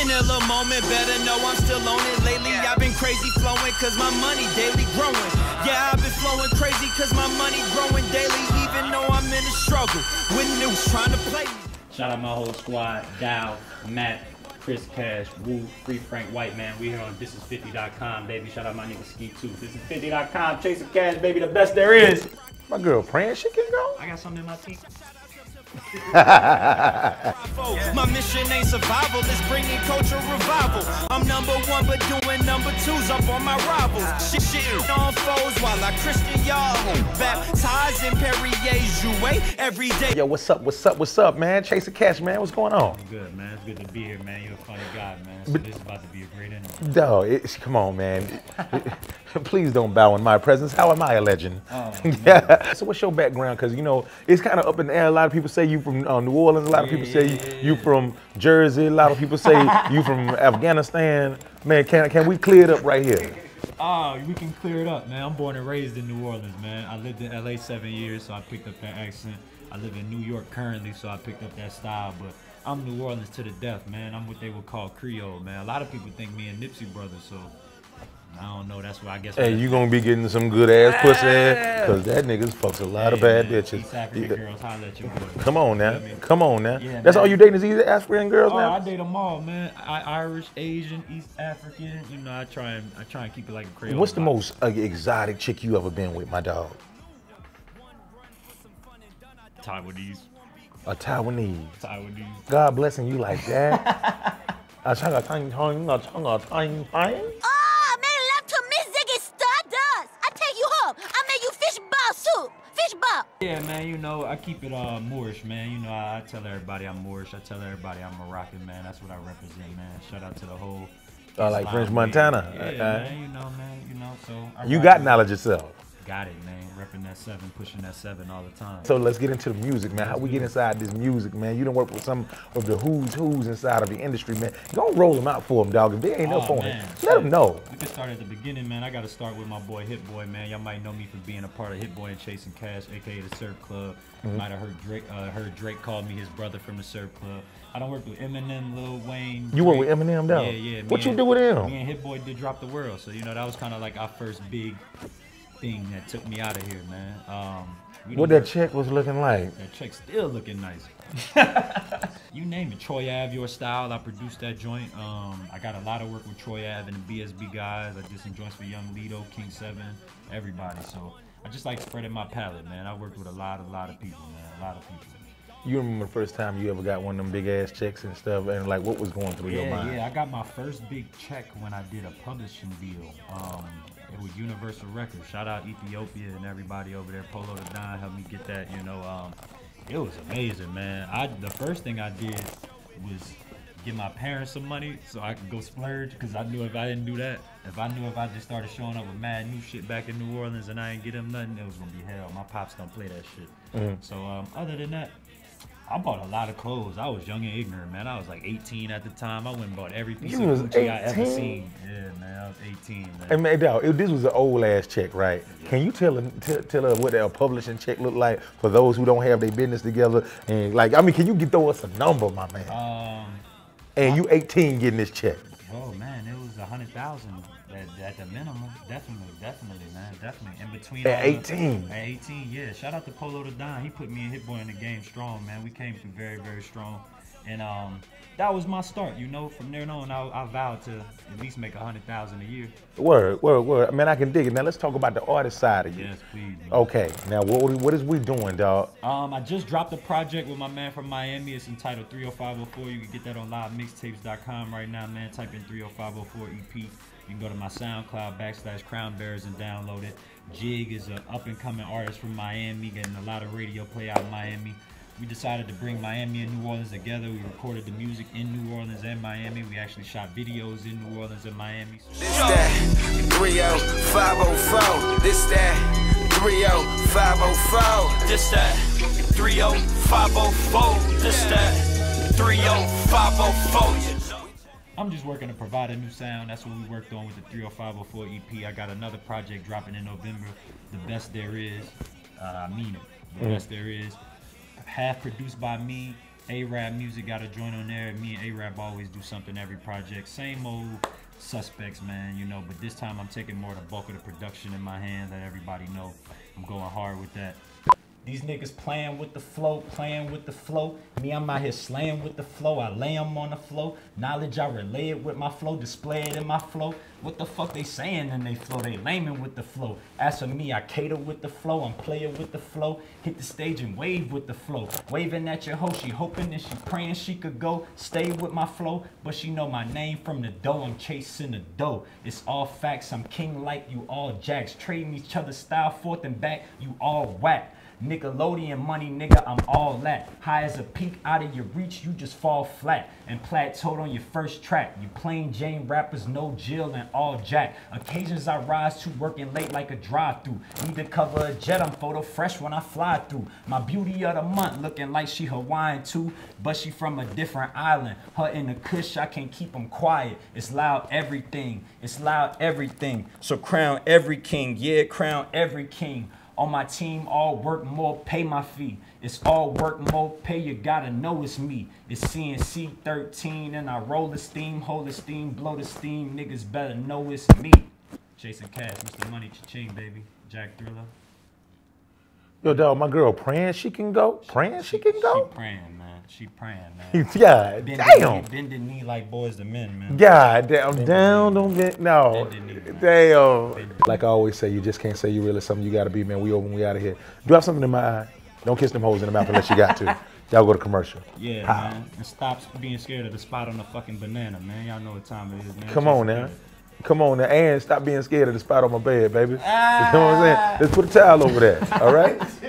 In a little moment, better know I'm still on it. Lately I've been crazy flowing cause my money daily growing. Yeah, I've been flowing crazy cause my money growing daily. Even though I'm in a struggle with news trying to play me. Shout out my whole squad, Dow, Matt, Chase N Cashe, Woo, Free Frank White, man. We here on Thisis50.com, baby. Shout out my nigga Ski too. Thisis50.com, Chase N Cashe, baby, the best there is. My girl praying she can go? I got something in my teeth. My mission ain't survival, it's bringing culture revival. I'm #1 but doing #2s up on my rivals. Shit on foes while I Christian y'all baptized in Perrier's Jouet every day. Yo, what's up, man? Chase N Cashe, man, what's going on? Good, man. It's good to be here, man. You're a funny guy, man. So this is about to be a great interview. Dog, come on, man. Please don't bow in my presence. How am I a legend? Oh, yeah. So what's your background? Because, you know, it's kind of up in the air. A lot of people say you from New Orleans. A lot of people say you from Jersey. A lot of people say you from Afghanistan. Man, can we clear it up right here? Oh, we can clear it up, man. I'm born and raised in New Orleans, man. I lived in LA 7 years, so I picked up that accent. I live in New York currently, so I picked up that style. But I'm New Orleans to the death, man. I'm what they would call Creole, man. A lot of people think me and Nipsey brothers, so I don't know. That's why I guess. Hey, you gonna be getting some good ass pussy, cause that niggas fucks a lot of bad bitches. East African girls, holla at your boy. Come on now, come on now. Yeah, that's man. all you dating is these African girls now? I date them all, man. Irish, Asian, East African. You know, I try and keep it like a Creole. What's the most exotic chick you ever been with, my dog? Taiwanese. A Taiwanese. Taiwanese. God blessing you like that. Yeah, man, you know, I keep it Moorish, man. You know, I tell everybody I'm Moorish. I tell everybody I'm Moroccan, man. That's what I represent, man. Shout out to the whole like French Montana. Yeah, man, you know, so you got knowledge yourself. Got it, man. Repping that 7, pushing that 7 all the time. So let's get into the music, man. How we get inside this music, man? You done work with some of the who's inside of the industry, man. Go roll them out for them, dog. If they ain't up on it, let them know. We can start at the beginning, man. I got to start with my boy Hit Boy, man. Y'all might know me for being a part of Hit Boy and Chase N Cashe, aka the Surf Club. Might have heard Drake called me his brother from the Surf Club. I don't work with Eminem, Lil Wayne. You work with Eminem, dog? Yeah. What you do with him? Me and Hit Boy did Drop the World, so you know that was kind of like our first big thing that took me out of here, man. What that check was looking like? That check still looking nice. You name it, Troy Ave, Your Style. I produced that joint. I got a lot of work with Troy Ave and the BSB guys. I did some joints for Young Lido, King 7, everybody. So I just like spreading my palette, man. I worked with a lot of people, man. A lot of people. You remember the first time you ever got one of them big ass checks and stuff, and like what was going through your mind? Yeah, I got my first big check when I did a publishing deal. It was Universal Records. Shout out Ethiopia and everybody over there. Polo the Don helped me get that. You know, it was amazing, man. The first thing I did was give my parents some money so I could go splurge, because I knew if I didn't do that, if I just started showing up with mad new shit back in New Orleans and I ain't get them nothing, it was gonna be hell. My pops don't play that shit. So other than that, I bought a lot of clothes. I was young and ignorant, man. I was like 18 at the time. I went and bought every piece of Gucci I ever seen. Yeah, man, I was 18, man. Hey, man, dog, this was an old ass check, right? Yeah. Can you tell her what a publishing check look like for those who don't have their business together? And like, I mean, can you throw us a number, my man? And you 18 getting this check. Oh man, it was 100,000 at the minimum. Definitely, man, definitely. In between. At 18. At 18, yeah. Shout out to Polo the Don. He put me and Hit Boy in the game strong, man. We came through very, very strong, and that was my start. You know, from there on, I vowed to at least make 100,000 a year. Word. Man, I can dig it. Now let's talk about the artist side of you. Yes, please. Man. Okay. Now what is we doing, dog? I just dropped a project with my man from Miami. It's entitled 30504. You can get that on livemixtapes.com right now, man. Type in 30504 EP. You can go to my SoundCloud /Crown Bearers and download it. Jig is an up-and-coming artist from Miami, getting a lot of radio play out in Miami. We decided to bring Miami and New Orleans together. We recorded the music in New Orleans and Miami. We actually shot videos in New Orleans and Miami. This that 30504. This that 30504. This that 30504. This that 30504. I'm just working to provide a new sound. That's what we worked on with the 30504 EP. I got another project dropping in November, The Best There Is. I mean it. The Best There Is. Half produced by me, A-Rap music got a joint on there. Me and A-Rap always do something every project. Same old suspects, man, you know, but this time I'm taking more of the bulk of the production in my hand. Let everybody know I'm going hard with that. These niggas playing with the flow, playing with the flow. Me, I'm out here slaying with the flow. I lay them on the flow. Knowledge, I relay it with my flow, display it in my flow. What the fuck they saying in they flow? They laming with the flow. As for me, I cater with the flow. I'm player with the flow. Hit the stage and wave with the flow. Waving at your hoe, she hoping and she praying she could go. Stay with my flow, but she know my name from the dough. I'm chasing the dough. It's all facts. I'm king like you all jacks. Trading each other's style forth and back. You all whack. Nickelodeon money, nigga, I'm all that. High as a peak, out of your reach, you just fall flat and plateaued on your first track. You plain Jane rappers, no Jill and all Jack. Occasions I rise to working late like a drive-through. Need to cover a jet, I'm photo fresh when I fly through. My beauty of the month looking like she Hawaiian too, but she from a different island. Her in the Kush, I can't keep them quiet. It's loud everything, it's loud everything. So crown every king, yeah, crown every king. On my team, all work, more pay my fee. It's all work, more pay, you gotta know it's me. It's CNC 13 and I roll the steam, hold the steam, blow the steam. Niggas better know it's me. Chase N Cashe, Mr. Money Cha-Ching, baby. Jack Thriller. Yo, dog, my girl praying she can go? Praying she can go? She praying, man. She praying, man. God damn. Bend the knee like boys to men, man. God damn. Down, don't bend. No. Bend the knee, man. Damn. Like I always say, you just can't say you really something you gotta be, man. We over and we out of here. Drop something in my eye. Don't kiss them hoes in the mouth unless you got to. Y'all go to commercial. Yeah, man. And stop being scared of the spot on the fucking banana, man. Y'all know what time it is, man. Come on now. Come on now. And stop being scared of the spot on my bed, baby. You know what I'm saying? Let's put a towel over there. All right?